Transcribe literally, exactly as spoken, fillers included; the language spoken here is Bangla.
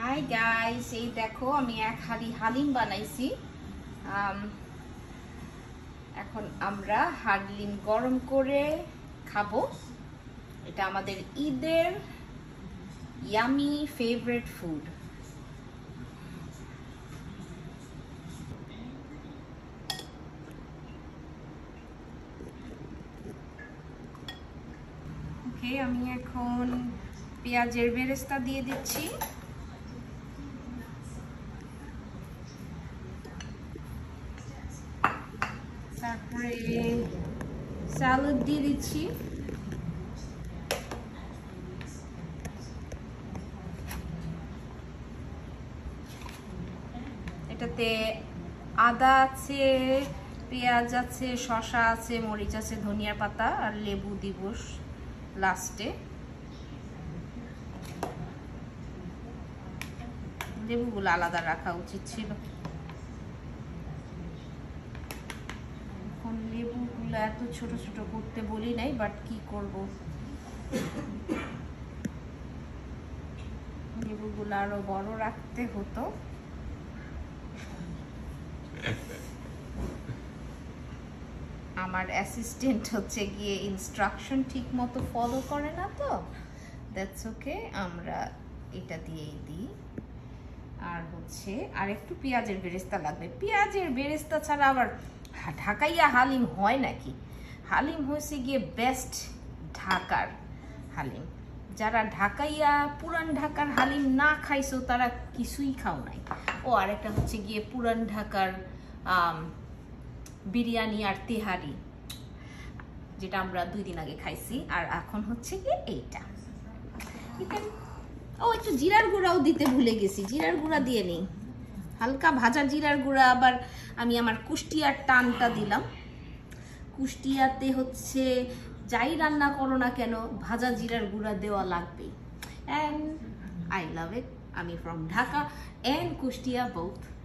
হাই গাইস, এই দেখো আমি এক হাঁড়ি হালিম বানাইছি। এখন আমরা হালিম গরম করে খাবো। এটা আমাদের ঈদের ইয়ামি ফেভারিট ফুড। ওকে, আমি এখন পেঁয়াজের বেরেস্তা দিয়ে দিচ্ছি। তারপরে স্যালাড দিয়ে দিচ্ছি। এটাতে আদা আছে, পেঁয়াজ আছে, শসা আছে, মরিচ আছে, ধনিয়া পাতা আর লেবু দিব লাস্টে। লেবুগুলো আলাদা রাখা উচিত ছিল। এখন লেবুগুলো এত ছোট ছোট করতে বলি নাই, বাট কি করব, লেবুগুলো আরো বড় রাখতে হতো। আমার অ্যাসিস্ট্যান্ট হচ্ছে গিয়ে ইনস্ট্রাকশন ঠিক মতো ফলো করে না, তো দ্যাটস ওকে, আমরা এটা দিয়েই দিই। আর হচ্ছে আর একটু পেঁয়াজের বেরেস্তা লাগবে। পেঁয়াজের বেরেস্তা ছাড়া আবার ঢাকাইয়া হালিম হয় নাকি? হালিম হয়েছে গিয়ে বেস্ট ঢাকার হালিম। যারা ঢাকাইয়া পুরান ঢাকার হালিম না খাইছো তারা কিছুই খাও নাই। ও আরেকটা হচ্ছে গিয়ে পুরান ঢাকার বিরিয়ানি আর তেহারি, যেটা আমরা দুই দিন আগে খাইছি। আর এখন হচ্ছে গিয়ে এইটা। ও একটু জিরার গুঁড়াও দিতে ভুলে গেছি, জিরার গুঁড়া দিয়ে নেই, হালকা ভাজা জিরার গুঁড়া। আবার আমি আমার কুষ্টিয়ার টানটা দিলাম। কুষ্টিয়াতে হচ্ছে যাই রান্না করো না কেন ভাজা জিরার গুঁড়া দেওয়া লাগবেই। And I love it. আমি from Dhaka and Kushtia both.